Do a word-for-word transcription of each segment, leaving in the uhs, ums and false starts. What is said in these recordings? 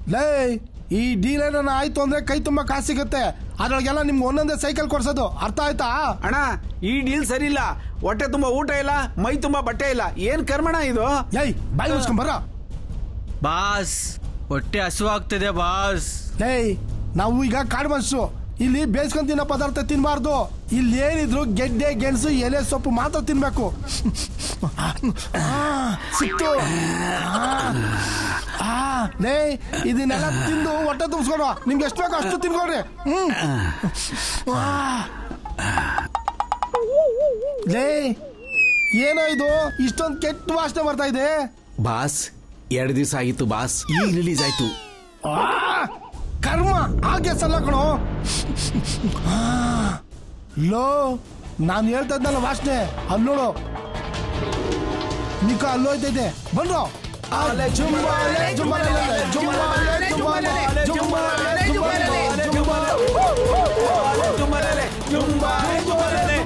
ಲೇ ಈ ಡೀಲ್ ಏನಾರ ಆಯ್ತು ಅಂದ್ರೆ ಕೈ ತುಂಬಾ ಕಾಸು ಸಿಗುತ್ತೆ, ಅದ್ರೊಳಗೆಲ್ಲ ನಿಮ್ಗೆ ಒಂದೊಂದೇ ಸೈಕಲ್ ಕೊಡ್ಸೋದು, ಅರ್ಥ ಆಯ್ತಾ? ಅಣ್ಣ ಈ ಡೀಲ್ ಸರಿ ಇಲ್ಲ, ಹೊಟ್ಟೆ ತುಂಬಾ ಊಟ ಇಲ್ಲ, ಮೈ ತುಂಬಾ ಬಟ್ಟೆ ಇಲ್ಲ, ಏನ್ ಕರ್ಮಣ ಇದು? ಏಯ್ ಬಾಯಿ ಮುಚ್ಕೊಂಡ್ ಬರ. ಬಾಸ್ ಹೊಟ್ಟೆ ಹಸುವಾಗ್ತಿದೆ ಬಾಸ್. ಏಯ್ ನಾವು ಈಗ ಕಾಡು ಮನುಷ್ಯರು, ಇಲ್ಲಿ ಬೇಯಿಸ್ಕೊಂಡ್ ತಿನ್ನೋ ಪದಾರ್ಥ ತಿನ್ಬಾರ್ದು. ಇಲ್ಲಿ ಏನಿದ್ರು ಗೆಡ್ಡೆ ಗೆಣಸು ಎಲೆ ಸೊಪ್ಪು ಮಾತ್ರ ತಿನ್ಬೇಕು. ಸಿಕ್ತು. ಲೇ ಇದನ್ನೆಲ್ಲ ತಿಂದು ಹೊಟ್ಟೆ ತುಂಬಿಸ್ಕೊಡು, ನಿಮ್ಗೆ ಎಷ್ಟು ಬೇಕು ಅಷ್ಟು ತಿನ್ಕೊಡ್ರಿ. ಹ್ಮ್ ಲೇ ಏನೋ ಇದು ಇಷ್ಟೊಂದು ಕೆಟ್ಟ ವಾಸನೆ ಬರ್ತಾ ಇದೆ? ಬಾಸ್ ಎರಡು ದಿವಸ ಆಗಿತ್ತು ಬಾಸ್, ಈಗ ರಿಲೀಸ್ ಆಯ್ತು. ಕರ್ಮ ಹಾಗೆ ಸಲ್ಲ ಕಣೋ. ಲೋ ನಾನು ಹೇಳ್ತಾ ಇದ್ದಲ್ಲ ವಾಸನೆ, ಅಲ್ಲಿ ನೋಡು ನಿಕ ಅಲ್ಲೋಯ್ತೈತೆ. ಬಂದ್ರು ಜುಂಬಾಲೆ ಜುಂಬಾಲೆ ಜುಂಬಾಲೆ ಜುಂಬಾಲೆ ಜುಂಬಾಲೆ ಜುಂಬಾಲೆ ಜುಂಬಾಲೆ ಜುಂಬಾಲೆ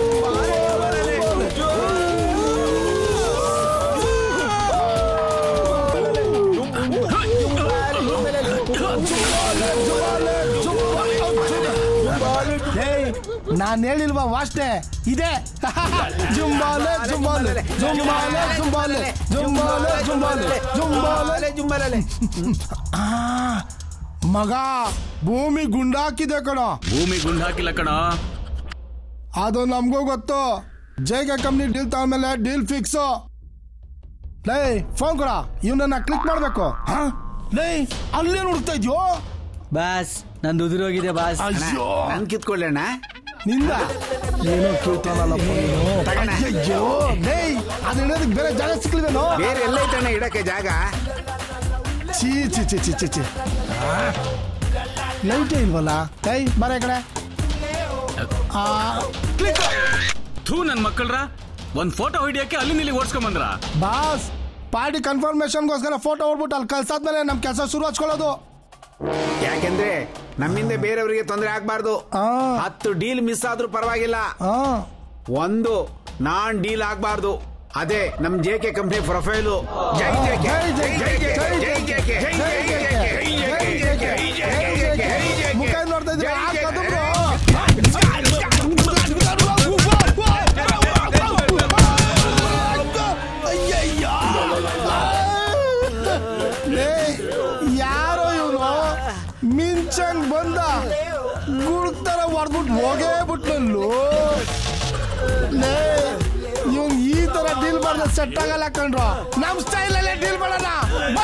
ನಾನ್ ಹೇಳಿಲ್ವಾ ವಾಸನೆ ಇದೆ? ಜುಂಬಾಲೆ ಜುಂಬಾಲೆ ಜುಂಬಾಲೆ ಜುಂಬಾಲೆ ಜುಂಬಾಲೆ ಜುಂಬಾಲೆ ಜುಂಬಾಲೆ ಜುಂಬಾಲೆ. ಮಗ ಭೂಮಿ ಗುಂಡಾಕಿದೆ ಕಣ. ಭೂಮಿ ಗುಂಡಾಕಿಲ್ಲ ಕಣ, ಅದು ನಮಗೂ ಗೊತ್ತು. ಜೈಗೆ ಕಂಪ್ನಿ ಡೀಲ್ ತಗೊಂಡ್ಮೇಲೆ ಡೀಲ್ ಫಿಕ್ಸ್. ಲೈ ಫೋನ್ ಕೊಡ, ಇವನನ್ನ ಕ್ಲಿಕ್ ಮಾಡ್ಬೇಕು. ಲೈ ಅಲ್ಲೇನು ಹುಡುಕ್ತಾ ಇದೆಯೋ? ಬಾಸ್ ನಂದು ಉದುರೋಗಿದೆ ಬಾಸ್. ಅಯ್ಯೋ ನನ್ ಕಿತ್ಕೊಳ್ಳೋಣ ನಿಂದ ಏನೋ ಕೇಳ್ತಾನಲ್ಲಪ್ಪ. ಅಯ್ಯೋ ಲೈ ಅದು ಇಡೋದಕ್ಕೆ ಬೇರೆ ಜಾಗ ಸಿಕ್ಲಿವೇನೋ? ಬೇರೆ ಎಲ್ಲ ಐತಣ್ಣ ಇಡಕ್ಕೆ ಜಾಗ. ಚೀ ಚಿ ಚಿ ಚಿ ಚಿ ಚಿ ಲೈಟೇ ಇಲ್ವಲ್ಲ. ಲೈ ಬರ ಕಡೆ. ಥೂ ನನ್ ಮಕ್ಕಳ್ರ, ಒಂದ್ ಫೋಟೋ ಹಿಡಿಯಕ್ಕೆ ಅಲ್ಲಿ ನಿಲ್ಲಿ ಓಡಿಸ್ಕೊಂಡ್ ಬಂದ್ರ. ಬಾಸ್ ಪಾರ್ಟಿ ಕನ್ಫರ್ಮೇಶನ್ಗೋಸ್ಕರ ಫೋಟೋ ಹೊಡ್ಬಿಟ್ಟು ಅಲ್ಲಿ ಕಳ್ಸಾದ್ಮೇಲೆ ನಮ್ ಕೆಲಸ ಶುರು ಹಚ್ಕೊಳ್ಳೋದು. ಯಾಕೆಂದ್ರೆ ನಮ್ಮಿಂದ ಬೇರೆಯವರಿಗೆ ತೊಂದರೆ ಆಗ್ಬಾರ್ದು. ಹತ್ತು ಡೀಲ್ ಮಿಸ್ ಆದ್ರೂ ಪರವಾಗಿಲ್ಲ, ಒಂದು ನಾನ್ ಡೀಲ್ ಆಗ್ಬಾರ್ದು. ಅದೇ ನಮ್ ಜೆ ಕೆ ಕಂಪ್ನಿ ಪ್ರೊಫೈಲು. ಜೈ ಜೆ ಕೆ ಜೈ ಜೆ ಕೆ ಜೈ ಜೆ ಕೆ ಜೈ ಜೆ ಕೆ ಜೈ ಜೆ ಕೆ ಜೈ ಜೆ ಕೆ. ಮುಖ ನೋಡ್ತಾ ಇದ್ರೆ ಯಾರೋ ಇವನು ಮಿಂಚಂಗ್ ಬಂದ ಗುಡ್ತರ ಹೊಡೆದ್ಬಿಟ್ಟು ಹೋಗೇ ಬಿಟ್ನಲ್ಲೂ. ಇವನ್ ಈ ತರ ಡೀಲ್ ಮಾಡಿದ್ರೆ ಸೆಟ್ ಆಗಲ್ಲ ಕಣ್ರು. ನಮ್ ಸ್ಟೈಲ್ ಅಲ್ಲೇ ಡೀಲ್ ಮಾಡೋಣ.